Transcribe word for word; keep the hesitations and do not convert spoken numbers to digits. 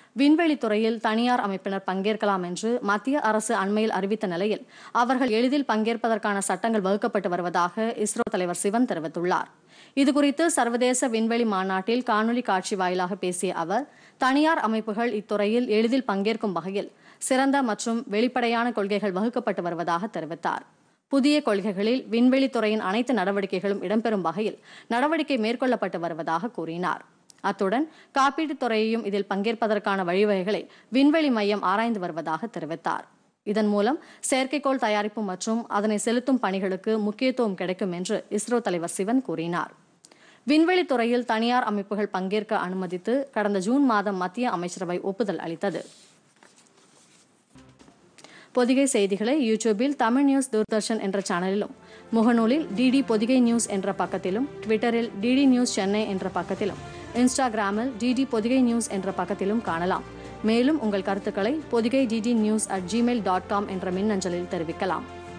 விண்வெளித்துறையில் தனியார் அமைப்பினர் பங்கேற்கலாம் என்று மத்திய அரசு அண்மையில் அறிவித்த நிலையில் அவர்கள் எளிதில் பங்கேற்பதற்கான சட்டங்கள் வகுக்கப்பட்டு வருவதாக இஸ்ரோ தலைவர் சிவன் தெரிவித்துள்ளார். இதுகுறித்து சர்வதேச விண்வெளி மாநாட்டில் காணொலி காட்சி வாயிலாக பேசிய அவர், தனியார் அமைப்புகள் இத்துறையில் எளிதில் பங்கேற்கும் வகையில் சிறந்த மற்றும் வெளிப்படையான கொள்கைகள் வகுக்கப்பட்டு வருவதாக தெரிவித்தார். புதிய கொள்கைகளில் விண்வெளித்துறையின் அனைத்து நடவடிக்கைகளும் இடம்பெறும் வகையில் நடவடிக்கை மேற்கொள்ளப்பட்டு வருவதாக கூறினார். அத்துடன் காப்பீட்டுத் துறையையும் இதில் பங்கேற்பதற்கான வழிவகைகளை விண்வெளி மையம் ஆராய்ந்து வருவதாக தெரிவித்தார். இதன் மூலம் செயற்கைக்கோள் தயாரிப்பு மற்றும் அதனை செலுத்தும் பணிகளுக்கு முக்கியத்துவம் கிடைக்கும் என்று இஸ்ரோ தலைவர் சிவன் கூறினார். விண்வெளித்துறையில் தனியார் அமைப்புகள் பங்கேற்க அனுமதித்து கடந்த ஜூன் மாதம் மத்திய அமைச்சரவை ஒப்புதல் அளித்தது. பொதிகை செய்திகளை யூடியூபில் தமிழ் நியூஸ் தூர்தர்ஷன் என்ற சேனலிலும், முகநூலில் டிடி பொதிகை நியூஸ் என்ற பக்கத்திலும், ட்விட்டரில் டிடி நியூஸ் சென்னை என்ற பக்கத்திலும், இன்ஸ்டாகிராமில் டிடி பொதிகை நியூஸ் என்ற பக்கத்திலும் காணலாம். மேலும் உங்கள் கருத்துக்களை Podhigai DD news at Gmail dot com என்ற மின்னஞ்சலில் தெரிவிக்கலாம்.